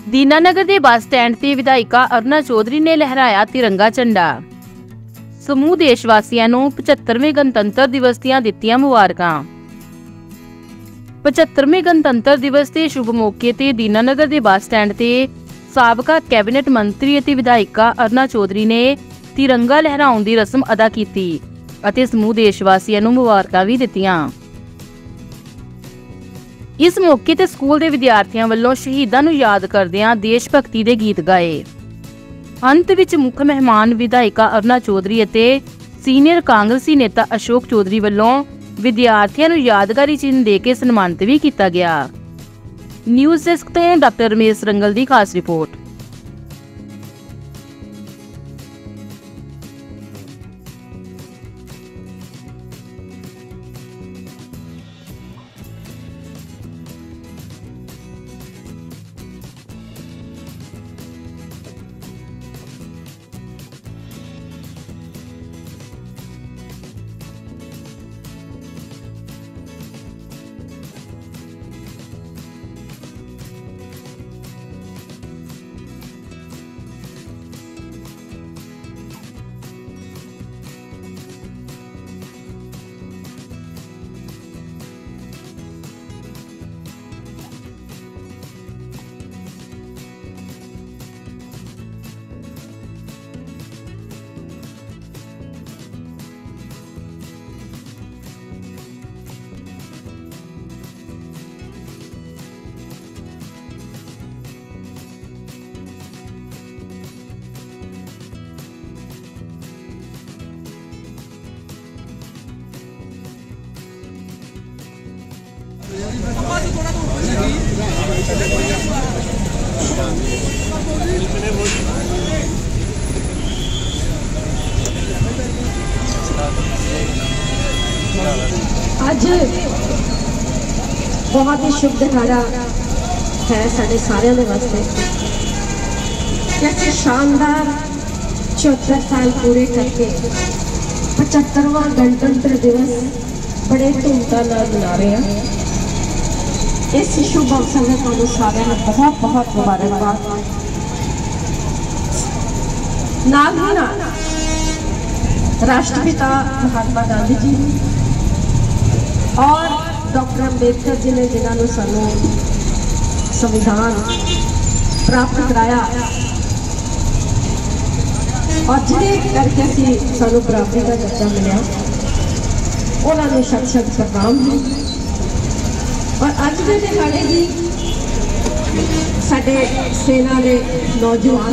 दीनानगर के bus stand से विधायिका अरुणा चौधरी ने लहराया तिरंगा झंडा। समूह देशवासियों को 75वें गणतंत्र दिवस ਦੀਆਂ ਦਿੱਤੀਆਂ ਮੁਬਾਰਕਾਂ। 75वें गणतंत्र दिवस के शुभ मौके ते दीनानगर के बस स्टैंड से साबका कैबिनेट मंत्री ਅਤੇ विधायिका अरुणा चौधरी ने तिरंगा लहराउण की रस्म अदा की ਅਤੇ समूह देशवासियों को मुबारਕਾਂ भी ਦਿੱਤੀਆਂ। इस मौके ते स्कूल के विद्यार्थियों वालों शहीदों को याद करदियां देश भगती के गीत गाए। अंत विच मुख मेहमान विधायिका अरुणा चौधरी ਅਤੇ सीनियर कांग्रेसी नेता अशोक चौधरी वालों विद्यार्थियों को यादगारी चिन्ह दे के सन्मानित भी किया गया। न्यूज़ डेस्क तो डॉक्टर रमेश रंगल की खास रिपोर्ट। आज बहुत ही शुभ दिहाड़ा है साढ़े सारे वास्ते कि असीं शानदार 74 साल पूरे करके 75वां गणतंत्र दिवस बड़े धूमधाम मना रहे हैं। इस शुभ अवसर में तुहानूं सारिआं नूं बहुत बहुत मुबारकबाद। नाल ही नाल राष्ट्रपिता महात्मा गांधी जी और डॉक्टर अंबेडकर जी ने जिन्होंने सानू संविधान प्राप्त कराया और जिन्हें करके असी सानू बराबरी का दर्जा मिला, उन्होंने शत शत प्रणाम है। और अज के दिहाड़े भी साडे सेना के नौजवान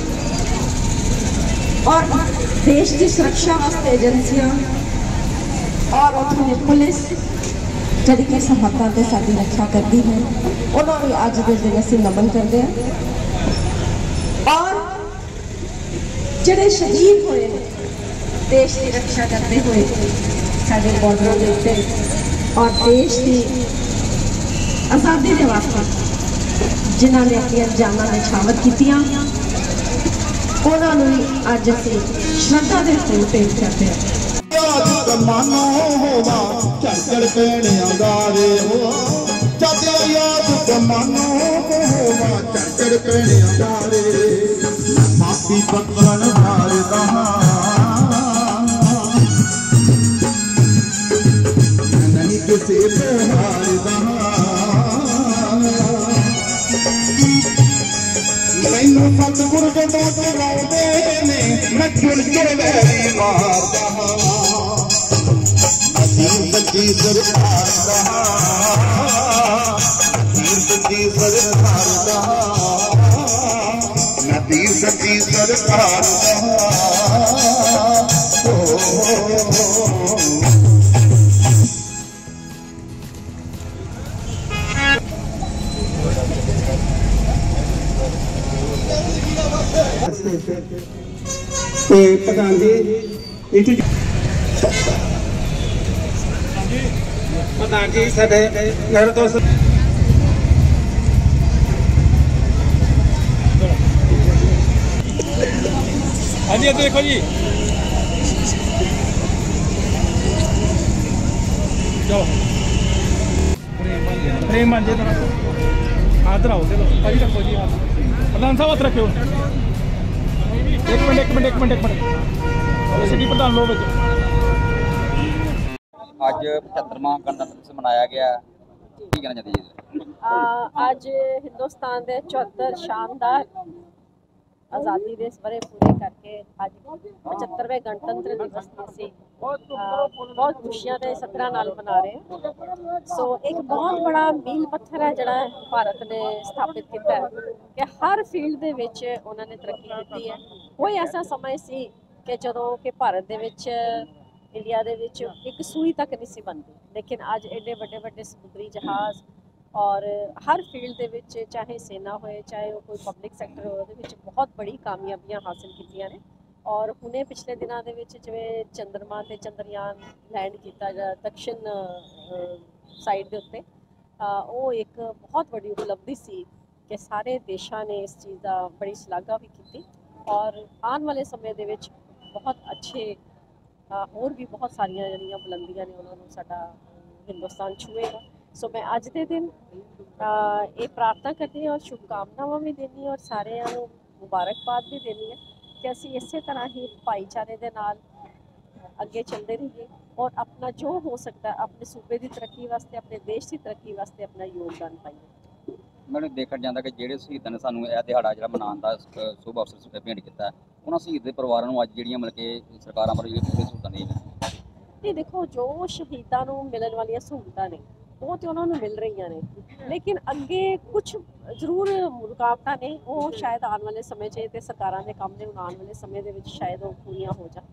और देश की सुरक्षा वास्ते एजेंसियां और उत्थों की पुलिस जी कि सरहदां ते साडी रक्षा करती है, उन्होंने अज के दिन असीं नमन करते हैं। और जिहड़े शहीद हुए देश की रक्षा करते हुए साडे बॉर्डरों के उत्ते और देश की आज़ादी के वास्ते जिन्होंने अपनी जानां निछावर कीतियां, उन्होंने अज असीं श्रद्धा के फूल भेंट करते हैं। मानो होवा चढ़ पेने अंगारे हो जद याद मानो होवा चढ़ पेने अंगारे माफी पकड़ मारदा नहीं किसी पे हारदा मैनू सतगुर जदों चलाउंदे ने मैं चुन के वैरी मारदा सच्ची सरकार सच्ची सरकार नदी सच्ची सरकार प्रधान जी प्रधान जी साडे घर तो हाँ जी देखो जी चलो प्रेम मान जी इधर आओ चलो भाई रखो जी हाथ प्रधान साहब हथ रखियो एक मिनट सिटी प्रधान लो बच्चे ਅੱਜ 75ਵਾਂ ਗਣਤੰਤਰ ਦਿਵਸ ਮਨਾਇਆ ਗਿਆ ਕੀ ਕਹਿਣਾ ਚਾਹੁੰਦੇ ਜੀ ਅੱਜ ਹਿੰਦੁਸਤਾਨ ਦੇ 74 ਸ਼ਾਨਦਾਰ ਆਜ਼ਾਦੀ ਦੇ ਸਵਰੇ ਪੂਰੇ ਕਰਕੇ ਅੱਜ 75ਵੇਂ ਗਣਤੰਤਰ ਦਿਵਸ ਨੂੰ ਅਸੀਂ ਬਹੁਤ ਖੁਸ਼ੀਆਂ ਦੇ ਸਤਰਾਂ ਨਾਲ ਮਨਾ ਰਹੇ ਹਾਂ। ਸੋ ਇੱਕ ਬਹੁਤ ਬੜਾ ਮੀਲ ਪੱਥਰ ਹੈ ਜਿਹੜਾ ਭਾਰਤ ਨੇ ਸਥਾਪਿਤ ਕੀਤਾ ਹੈ ਕਿ ਹਰ ਫੀਲਡ ਦੇ ਵਿੱਚ ਉਹਨਾਂ ਨੇ ਤਰੱਕੀ ਕੀਤੀ ਹੈ। ਕੋਈ ਐਸਾ ਸਮਾਂ ਸੀ ਕਿ ਜਦੋਂ ਕਿ ਭਾਰਤ ਦੇ ਵਿੱਚ ਇੰਡੀਆ ਦੇ ਵਿੱਚ ਇੱਕ ਸੂਈ ਤੱਕ ਨਹੀਂ ਸੀ ਬਣਦੀ, ਲੇਕਿਨ ਅੱਜ ਐਡੇ ਵੱਡੇ ਵੱਡੇ ਸਮੁੰਦਰੀ ਜਹਾਜ਼ ਔਰ ਹਰ ਫੀਲਡ ਦੇ ਵਿੱਚ ਚਾਹੇ ਸੈਨਾ ਹੋਏ ਚਾਹੇ ਉਹ ਕੋਈ ਪਬਲਿਕ ਸੈਕਟਰ ਹੋਏ ਉਹਦੇ ਵਿੱਚ ਬਹੁਤ ਬੜੀ ਕਾਮਯਾਬੀਆਂ ਹਾਸਿਲ ਕੀਤੀਆਂ ਨੇ। ਔਰ ਹੁਣੇ ਪਿਛਲੇ ਦਿਨਾਂ ਦੇ ਵਿੱਚ ਜਿਵੇਂ ਚੰਦਰਮਾ ਤੇ ਚੰਦਰਯਾਨ ਲੈਂਡ ਕੀਤਾ ਗਿਆ ਦਕਸ਼ਿਣ ਸਾਈਡ ਦੇ ਉੱਤੇ, ਉਹ ਇੱਕ ਬਹੁਤ ਵੱਡੀ ਉਪਲਬਧੀ ਸੀ ਕਿ ਸਾਰੇ ਦੇਸ਼ਾਂ ਨੇ ਇਸ ਚੀਜ਼ ਦਾ ਬੜੀ ਸ਼ਲਾਘਾ ਵੀ ਕੀਤੀ ਔਰ ਆਉਣ ਵਾਲੇ ਸਮੇਂ ਦੇ ਵਿੱਚ ਬਹੁਤ ਅੱਛੇ ਹੋਰ ਵੀ ਬਹੁਤ ਸਾਰੀਆਂ ਜਿਹੜੀਆਂ ਬੁਲੰਦੀਆਂ ਨੇ ਉਹਨਾਂ ਨੂੰ ਸਾਡਾ ਹਿੰਦੁਸਤਾਨ ਛੂਏਗਾ। ਸੋ ਮੈਂ ਅੱਜ ਦੇ ਦਿਨ ਇਹ ਪ੍ਰਾਰਥਨਾ ਕਰਦੀ ਹਾਂ ਔਰ ਸ਼ੁਭਕਾਮਨਾਵਾਂ ਵੀ ਦੇਣੀ ਔਰ ਸਾਰਿਆਂ ਨੂੰ ਮੁਬਾਰਕਬਾਦ ਵੀ ਦੇਣੀ ਹੈ ਕਿ ਅਸੀਂ ਇਸੇ ਤਰ੍ਹਾਂ ਹੀ ਭਾਈਚਾਰੇ ਦੇ ਨਾਲ ਅੱਗੇ ਚੱਲਦੇ ਰਹੀਏ ਔਰ ਆਪਣਾ ਜੋ ਹੋ ਸਕਦਾ ਆਪਣੇ ਸੂਬੇ ਦੀ ਤਰੱਕੀ ਵਾਸਤੇ ਆਪਣੇ ਦੇਸ਼ ਦੀ ਤਰੱਕੀ ਵਾਸਤੇ ਆਪਣਾ ਯੋਗਦਾਨ ਪਾਈਏ। ਮੈਨੂੰ ਦੇਖਣ ਜਾਂਦਾ ਕਿ ਜਿਹੜੇ ਸ਼ਹੀਦਾਂ ਨੇ ਸਾਨੂੰ ਇਹ ਦਿਹਾੜਾ ਜਿਹੜਾ ਮਨਾਉਣ ਦਾ ਸ਼ੁਭ ਅਵਸਰ ਭੇਂਟ ਕੀਤਾ ਉਹਨਾਂ ਸ਼ਹੀਦ ਦੇ ਪਰਿਵਾਰਾਂ ਨੂੰ ਅੱਜ ਜਿਹੜੀਆਂ ਮਤਲਬ ਕਿ ਸਰਕਾਰਾਂ ਵੱਲੋਂ ਜਿਹੜੀਆਂ ਸਹੂਲਤਾਂ ਨਹੀਂ ਇਹ ਦੇਖੋ ਜੋ ਸ਼ਹੀਦਾਂ ਨੂੰ ਮਿਲਣ ਵਾਲੀਆਂ ਸਹੂਲਤਾਂ ਨੇ ਉਹ ਤੇ ਉਹਨਾਂ ਨੂੰ ਮਿਲ ਰਹੀਆਂ ਨੇ, ਲੇਕਿਨ ਅੱਗੇ ਕੁਝ ਜ਼ਰੂਰ ਰੁਕਾਵਟਾਂ ਨੇ ਉਹ ਸ਼ਾਇਦ ਆਉਣ ਵਾਲੇ ਸਮੇਂ 'ਚ ਤੇ ਸਰਕਾਰਾਂ ਦੇ ਕੰਮ ਨੇ ਆਉਣ ਵਾਲੇ ਸਮੇਂ ਦੇ ਵਿੱਚ ਸ਼ਾਇਦ ਉਹ ਪੂਰੀਆਂ ਹੋ ਜਾਣ।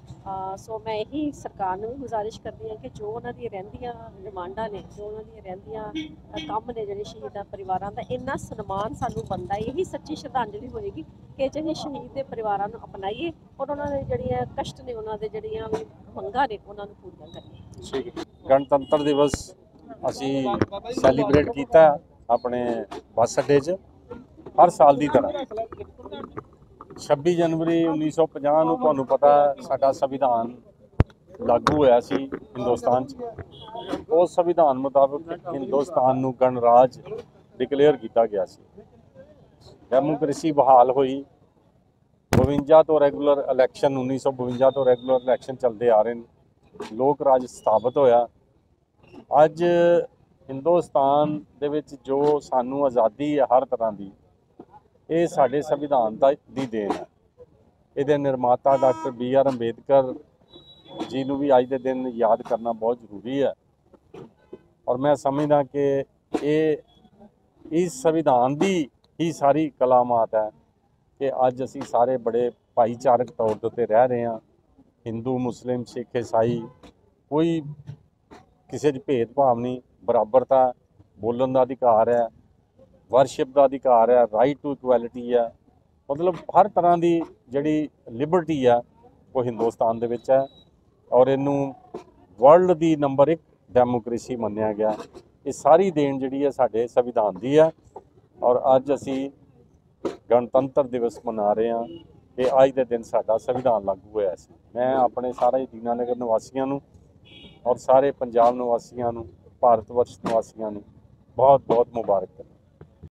ਸੋ ਮੈਂ ਇਹੀ ਸਰਕਾਰ ਨੂੰ ਵੀ ਗੁਜ਼ਾਰਿਸ਼ ਕਰਦੀ ਹਾਂ ਕਿ ਜੋ ਉਹਨਾਂ ਦੀ ਰਹਿੰਦੀਆਂ ਡਿਮਾਂਡਾਂ ਨੇ ਜੋ ਉਹਨਾਂ ਦੀਆਂ ਰਹਿੰਦੀਆਂ ਕੰਮ ਨੇ ਜਿਹੜੇ ਸ਼ਹੀਦਾਂ ਪਰਿਵਾਰਾਂ ਦਾ ਇੰਨਾ ਸਨਮਾਨ ਸਾਨੂੰ ਬਣਦਾ, ਇਹੀ ਸੱਚੀ ਸ਼ਰਧਾਂਜਲੀ ਹੋਏਗੀ ਕਿ ਜਿਹੜੇ ਸ਼ਹੀਦ ਦੇ ਪਰਿਵਾਰਾਂ ਨੂੰ ਅਪਣਾਈਏ ਔਰ ਉਹਨਾਂ ਦੇ ਜਿਹੜੀਆਂ ਕਸ਼ਟ ਨੇ ਉਹਨਾਂ ਦੇ ਜਿਹੜੀਆਂ ਵੀ ਮੰਗਾਂ ਨੇ ਉਹਨਾਂ ਨੂੰ ਪੂਰੀਆਂ ਕਰੀਏ। ਗਣਤੰਤਰ ਦਿਵਸ ਅਸੀਂ ਸੈਲੀਬ੍ਰੇਟ ਕੀਤਾ ਆਪਣੇ ਬੱਸ ਅੱਡੇ 'ਚ ਹਰ ਸਾਲ ਦੀ ਤਰ੍ਹਾਂ। 26 ਜਨਵਰੀ 1950 ਨੂੰ ਤੁਹਾਨੂੰ ਪਤਾ ਸਾਡਾ ਸੰਵਿਧਾਨ ਲਾਗੂ ਹੋਇਆ ਸੀ ਹਿੰਦੁਸਤਾਨ 'ਚ। ਉਸ ਸੰਵਿਧਾਨ ਮੁਤਾਬਕ ਹਿੰਦੁਸਤਾਨ ਨੂੰ ਗਣਰਾਜ ਡਿਕਲੇਅਰ ਕੀਤਾ ਗਿਆ ਸੀ। ਡੈਮੋਕ੍ਰੇਸੀ ਬਹਾਲ ਹੋਈ। 52 ਤੋਂ ਰੈਗੂਲਰ ਇਲੈਕਸ਼ਨ 1952 ਤੋਂ ਰੈਗੂਲਰ ਇਲੈਕਸ਼ਨ ਚੱਲਦੇ ਆ ਰਹੇ ਨੇ। ਲੋਕ ਰਾਜ ਸਥਾਪਿਤ ਹੋਇਆ। ਅੱਜ ਹਿੰਦੁਸਤਾਨ ਦੇ ਵਿੱਚ ਜੋ ਸਾਨੂੰ ਆਜ਼ਾਦੀ ਹੈ ਹਰ ਤਰ੍ਹਾਂ ਦੀ, ਇਹ ਸਾਡੇ ਸੰਵਿਧਾਨ ਦੀ ਦੇਣ ਹੈ। ਇਹਦੇ ਨਿਰਮਾਤਾ ਡਾਕਟਰ BR ਅੰਬੇਦਕਰ ਜੀ ਨੂੰ ਵੀ ਅੱਜ ਦੇ ਦਿਨ ਯਾਦ ਕਰਨਾ ਬਹੁਤ ਜ਼ਰੂਰੀ ਹੈ ਔਰ ਮੈਂ ਸਮਝਦਾ ਕਿ ਇਸ ਸੰਵਿਧਾਨ ਦੀ ਹੀ ਸਾਰੀ ਕਲਾਮਾਤ ਹੈ ਕਿ ਅੱਜ ਅਸੀਂ ਸਾਰੇ ਬੜੇ ਭਾਈਚਾਰਕ ਤੌਰ ਦੇ ਉੱਤੇ ਰਹਿ ਰਹੇ ਹਾਂ। ਹਿੰਦੂ ਮੁਸਲਿਮ ਸਿੱਖ ਈਸਾਈ ਕੋਈ ਕਿਸੇ 'ਚ ਭੇਦਭਾਵ ਨਹੀਂ, ਬਰਾਬਰਤਾ, ਬੋਲਣ ਦਾ ਅਧਿਕਾਰ ਹੈ, ਵਰਸ਼ਿਪ ਦਾ ਅਧਿਕਾਰ ਹੈ, ਰਾਈਟ ਟੂ ਇਕੁਐਲਿਟੀ ਹੈ। ਮਤਲਬ ਹਰ ਤਰ੍ਹਾਂ ਦੀ ਜਿਹੜੀ ਲਿਬਰਟੀ ਹੈ ਉਹ ਹਿੰਦੁਸਤਾਨ ਦੇ ਵਿੱਚ ਹੈ ਔਰ ਇਹਨੂੰ ਵਰਲਡ ਦੀ ਨੰਬਰ 1 ਡੈਮੋਕ੍ਰੇਸੀ ਮੰਨਿਆ ਗਿਆ। ਇਹ ਸਾਰੀ ਦੇਣ ਜਿਹੜੀ ਹੈ ਸਾਡੇ ਸੰਵਿਧਾਨ ਦੀ ਹੈ ਔਰ ਅੱਜ ਅਸੀਂ ਗਣਤੰਤਰ ਦਿਵਸ ਮਨਾ ਰਹੇ ਹਾਂ ਕਿ ਅੱਜ ਦੇ ਦਿਨ ਸਾਡਾ ਸੰਵਿਧਾਨ ਲਾਗੂ ਹੋਇਆ ਸੀ। ਮੈਂ ਆਪਣੇ ਸਾਰੇ ਦੀਨਾਨਗਰ ਨਿਵਾਸੀਆਂ ਨੂੰ ਔਰ ਸਾਰੇ ਪੰਜਾਬ ਨਿਵਾਸੀਆਂ ਨੂੰ, ਭਾਰਤ ਵਰਸ਼ ਨਿਵਾਸੀਆਂ ਨੂੰ ਬਹੁਤ ਬਹੁਤ ਮੁਬਾਰਕ ਕਰਦਾ।